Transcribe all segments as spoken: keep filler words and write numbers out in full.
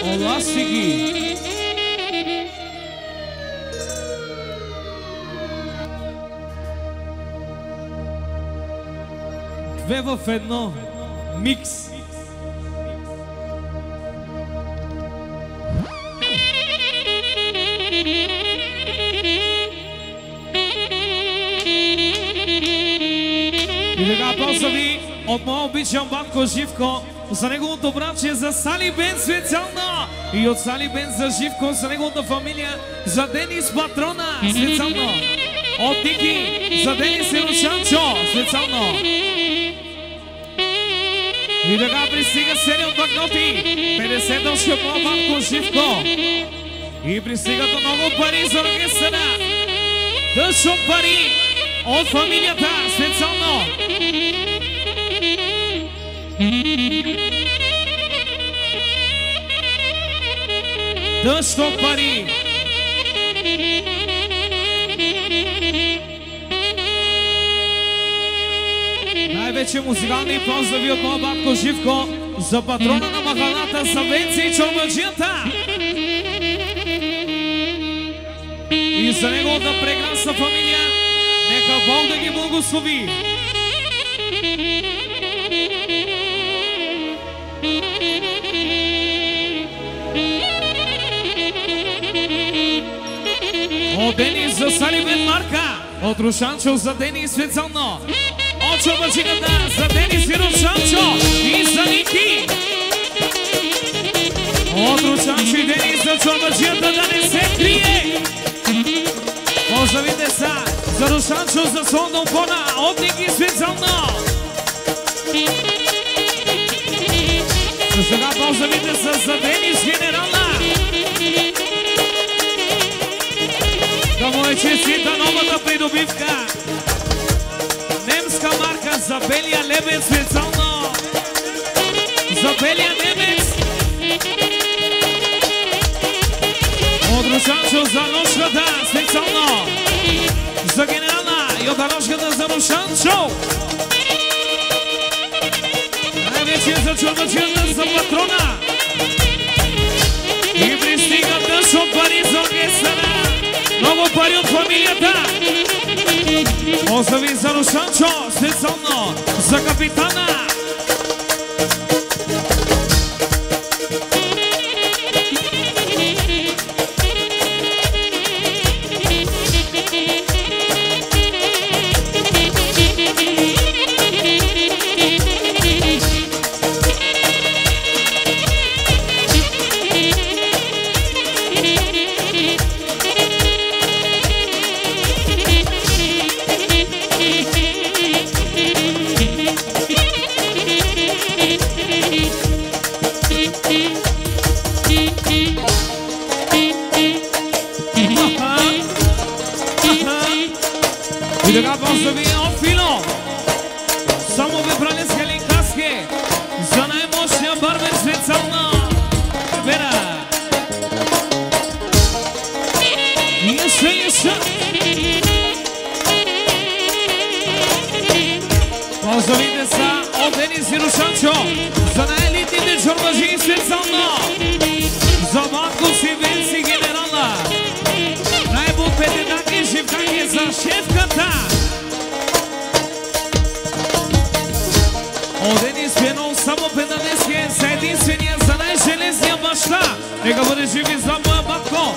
Оласиги. Две в едно. Микс. И така поздрави от моя обичан батко Живко за неговото братче, за Сали Бен специално, и от Сали Бен за Живко, за неговата фамилия, за Денис Патрона специално, от Ники за Денис и Рушанчо специално. И така пристига седем банкноти, петдесет дължи от моя батко Живко. И пристигат много пари за оркестъра. Дъжд от пари от фамилията специално. Дъжд от пари. Най-вече музикални поздрави от моя батко Живко за патрона на махалата, за Венци и чорбаджията. И за неговата прекрасна фамилия, нека Бог да ги благослови. От Денис за Сали Бен Марка, от Рушанчо за Денис специално, от чорбаджията за Денис и Рушанчо и за Ники. От Рушанчо и Денис за чорбаджията да не се крие. Поздравите са за Рушанчо, за Сондон Фона, от Ники специално. За сега поздравите са за Денис генерална. Да му е честита новата придобивка. Немска марка за белия лебед специално. За белия немец. От Рушанчо за ножката специално. За генерална и от ножката за Рушанчо. Най-вече за чорбаджията, за патрона. И пристига дъжд от пари за оркестъра. Много пари от фамилията. Поздрави за Рушанчо специално. За капитана. И така поздрави от Фило. Само ви брали с Хелинкаски. За най-мощния бармен специално. Вера. Еще, еще. Поздравите са от Денис и Рушанчо. За най-елитните чорбаджи специално. За Матко си Венци генерала. Най-бупетедаки живкаки за шефката. От Денис Пенов само педалеския за единствения, за най-железния баща. Нека бъде жив и здрав моя батко.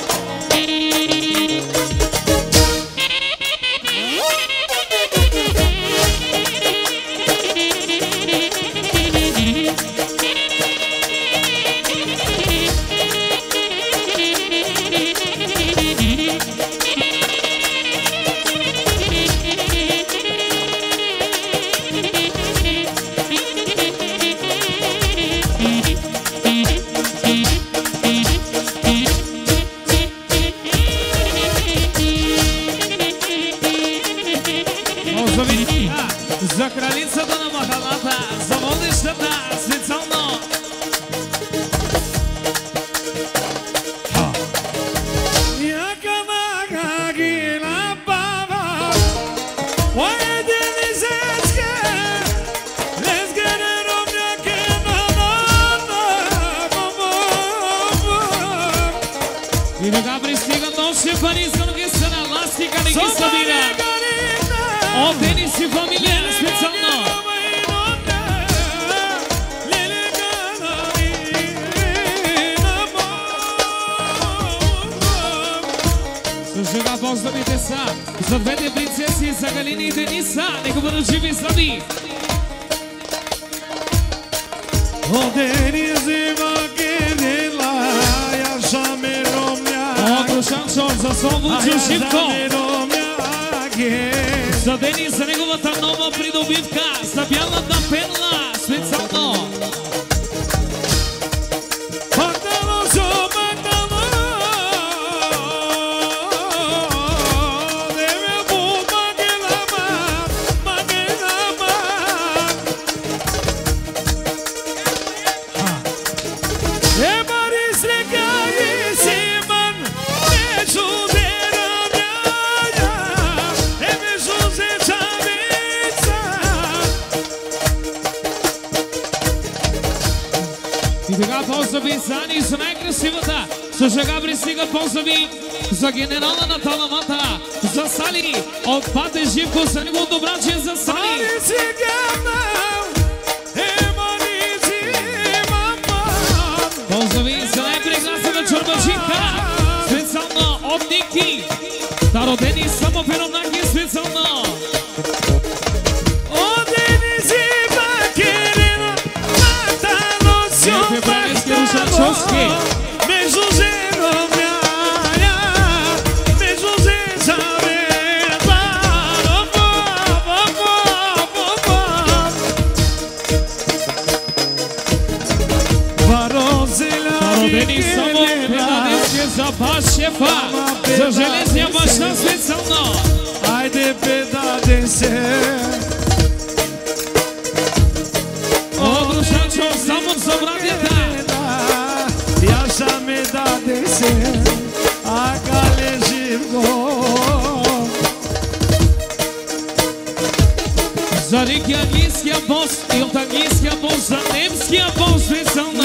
si familia specijalna. Сега поздравите са за двете принцеси, за Галина и Дениса. Нека бъдат живи здрави. О, Денизи Вакедела, яша ме ромня. О, Грушанчо, за Славучо Живко. За Денис, за неговата нова придобивка, за бялата перла, специално. И така поздрави за Ани, за най-красивата. Съжа Габри стига поздрави за генерала на Таламата, за Сали, от Пате Живко, за неговото братче, за Сали. Поздрави за най-прекрасната чорбачинка, специално от Ники. Стародени само перонаки, специално. Родени само педадече за баш шефа, за железния баща специално. Айде педаде се. О, Грушанчо, само за братята. Яша ме даде се, а Гале Живко. За Рики английския бос и от английския бос за немския бос специално.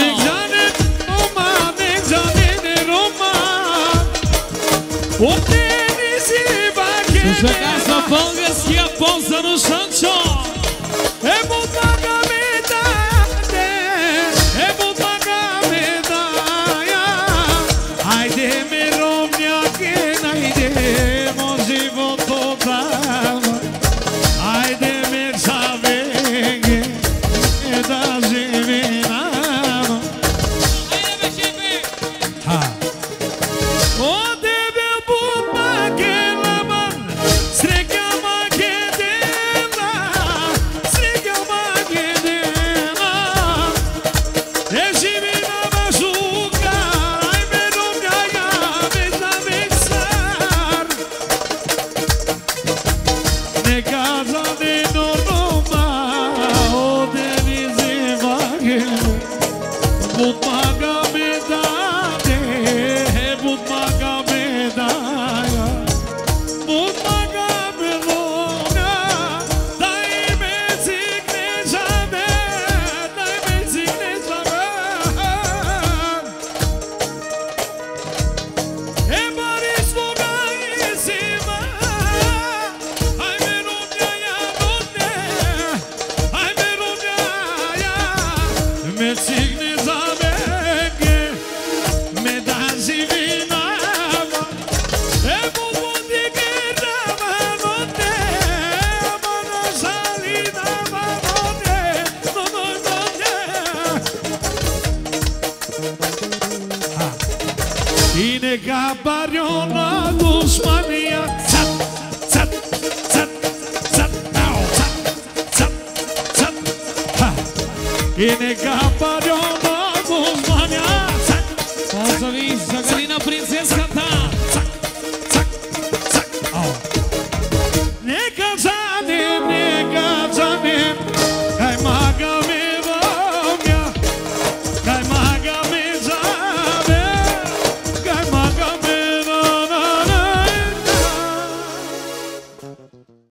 Сега за българския бос за Грушанчо. Е, Бога ме даде, е, Бога ме дая. Айде ме ромняке, найде мо живото дава. Айде ме завеге, е да живинам. Айде бе, шефе! О, тебе бумаге ламан, срека магедела, срека магедела. Е живина мажука, ай ме ромняя, ме завексар. Не каза не норма, о, Денизи Вакедела. Бутмага ме даде, бутмага ме дая, бутмага ме лоня, дай ме цигне за мен, дай ме цигне за мен. Е, бари слуга и зима, ай ме родняя, родня, ай ме родняя, ме цигне за мен, me da živina. Evo vodi gerama note, mana žalina note, no no note. I neka barjona dušmanija, cat, cat, cat, cat, au, cat, cat, cat, ha. I neka barjona dušmanija, cat. Pozdрави за Галина принцеска.